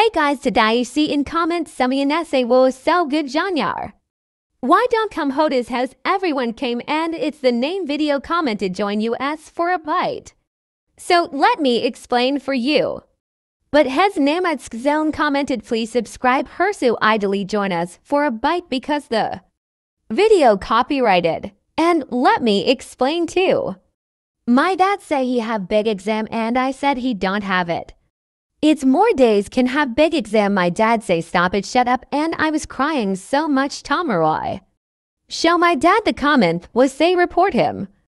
Hey guys, today see in comments honeyyhannii was so good janyar. Why don't come Hoda's house everyone came and it's the name video commented join us for a bite. So let me explain for you. But has Namad's zone commented please subscribe her so idly join us for a bite because the video copyrighted. And let me explain too. My dad say he have big exam and I said he don't have it. It's more days can have big exam my dad say stop it shut up and I was crying so much Tomaroy. Show my dad the comment was say report him.